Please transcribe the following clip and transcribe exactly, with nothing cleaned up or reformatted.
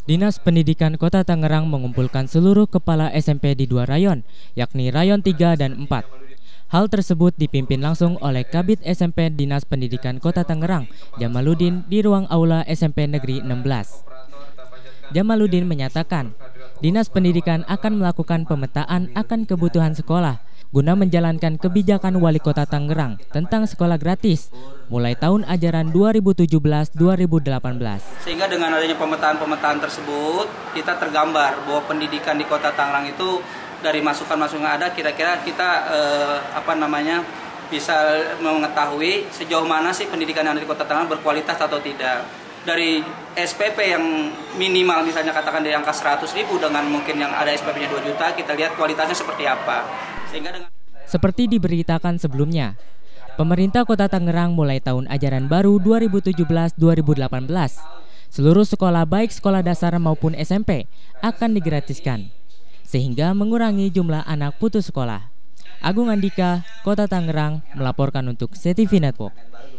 Dinas Pendidikan Kota Tangerang mengumpulkan seluruh kepala S M P di dua rayon, yakni Rayon tiga dan empat. Hal tersebut dipimpin langsung oleh Kabid S M P Dinas Pendidikan Kota Tangerang, Jamaluddin, di ruang aula S M P Negeri enam belas. Jamaluddin menyatakan, Dinas Pendidikan akan melakukan pemetaan akan kebutuhan sekolah guna menjalankan kebijakan Wali Kota Tangerang tentang sekolah gratis mulai tahun ajaran dua ribu tujuh belas dua ribu delapan belas. Sehingga dengan adanya pemetaan-pemetaan tersebut, kita tergambar bahwa pendidikan di Kota Tangerang itu dari masukan-masukan yang ada, kira-kira kita eh, apa namanya bisa mengetahui sejauh mana sih pendidikan yang ada di Kota Tangerang berkualitas atau tidak. Dari S P P yang minimal misalnya katakan dari angka seratus ribu dengan mungkin yang ada S P P-nya dua juta, kita lihat kualitasnya seperti apa. Sehingga dengan... Seperti diberitakan sebelumnya, pemerintah Kota Tangerang mulai tahun ajaran baru dua ribu tujuh belas dua ribu delapan belas, seluruh sekolah baik sekolah dasar maupun S M P akan digratiskan, sehingga mengurangi jumlah anak putus sekolah. Agung Andika, Kota Tangerang, melaporkan untuk C T V Network.